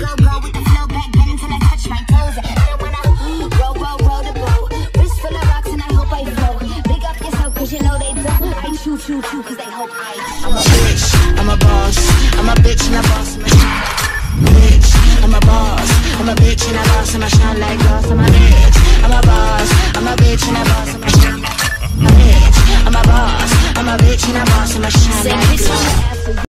go with the flow back then until I touch my toes. I don't wanna roll the boat. Wrist full of rocks and I hope I float. Big up yourself cause you know they don't. I chew cause they hope I show. I'm a bitch, I'm a boss. I'm a bitch and a boss. Bitch, I'm a boss. I'm a bitch and a boss and I shine like